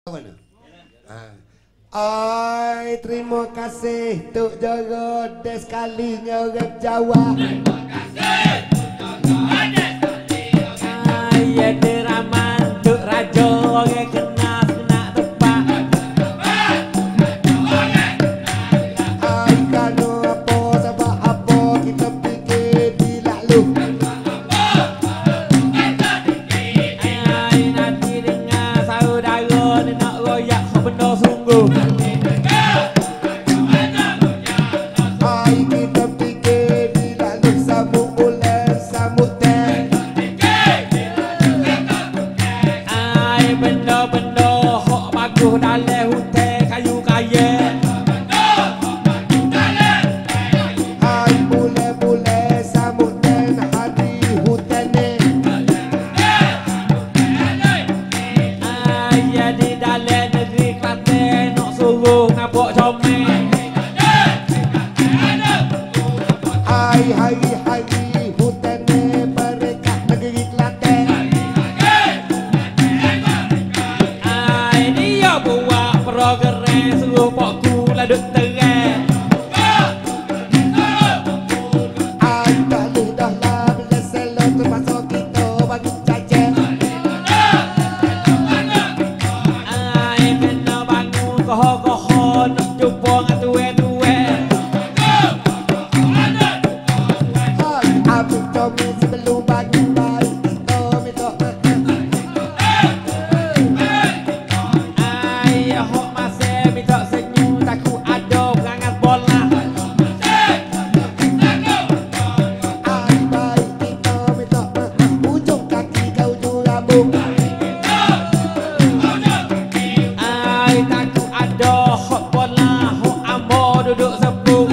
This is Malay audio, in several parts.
Mana? Ai, terima kasih Tuk Joro des kalinya orang Jawa. Terima kasih Tuk Joro des kalinya orang Jawa. Ai, diraman Tuk Rajo orang kena tepat. Ai, kanu apa sebab apa kita fikir di lalu. Ai, nanti dengar saudara ni nak royak benar sungguh. Ai, kita fikir di lalu sambut bulan sambut teh. Ai, benda-benda hok bagus dalam hutan kayu kaya. Ai, bulan-bulan sambut teh nak hari hutan ni. Ai, di dalam negeri Kelantan nak suruh ngabuk comel. Ai, hari-hari hutan ni berkat negeri Kelantan. Ai, dia buat program suruh pokku laduk terang. Ai, dah lidah lah bila selo terpaksa kita bagi cacat. Ai, kena bangun koho-koho nak jumpa dengan tuan-tuan. Hai, abang Tommy sebelum bagi baik kita minta Ai, hok masa minta senyum takut ada perangai bola. ai baik kita minta ujung kaki ke ujung rambut. Ai, takut ada hok bola, hok ambo duduk sebung.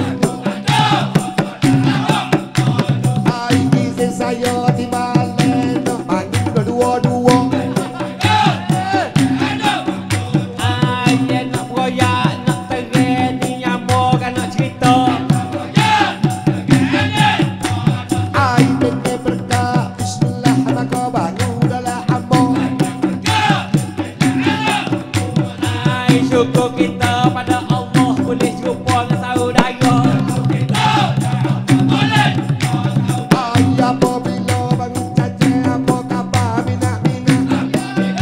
Ai, izin saya timbalan nak bagi dua-dua. Ai, dia nak proyak, nak terang, ni nyamuk kan nak cerita. Ai, benda berkah bismillah maka bangun dalam ambon. Ai, syukur kita pada Allah boleh jumpa dengan saudara. Ai, apabila bangun cacat apa khabar minat-minat.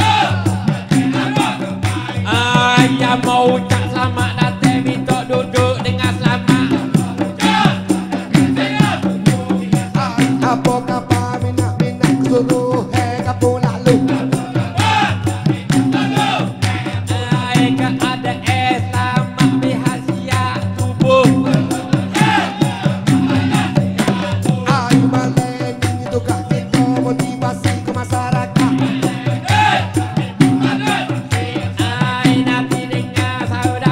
Ai, yang mau ucap selamat datang minta duduk dengan selamat. Ai, apa khabar minat-minat suruh kampung lalu. Ai, keadaan selamat berhasiat tubuh. Ai, malam ini tukar kita motivasi ke masyarakat. Ai, nanti dengar saudara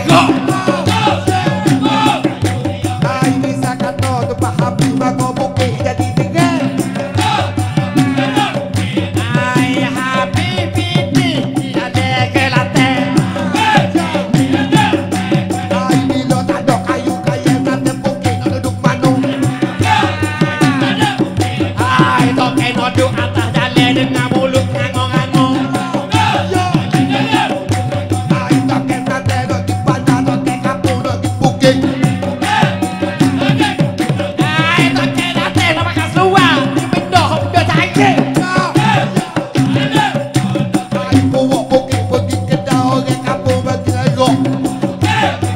Ego. Ai bisa kata tu Pak Habib Mako bukit jadi tiga. Ai Habibi ada kelate. Ai bila tak ada kayu kaya nanti bukit nak duduk mano. Ai toke noduk atas jalan dengan mulut ngangong-ngangong. Ai tak kena tengok di bandar tak kena kampung nak di bukit. Ai toke nate nama kas luar. Pindah pindah cahaya. Ai bawa bukit pergi kedai orang kampung bagi lerok.